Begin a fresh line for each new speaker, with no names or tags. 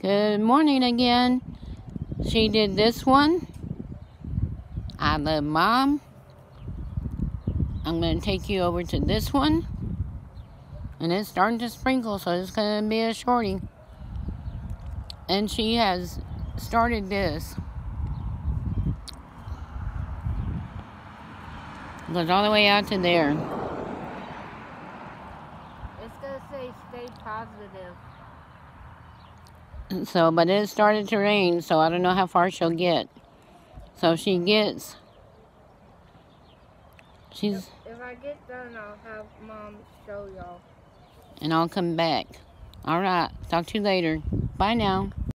Good morning again. She did this one. I love Mom. I'm going to take you over to this one. And it's starting to sprinkle, so it's going to be a shorty. And she has started this. It goes all the way out to there. It's going to say stay positive. So, but it started to rain, so I don't know how far she'll get. So if she gets... If I get done, I'll have Mom show y'all. And I'll come back. Alright, talk to you later. Bye now.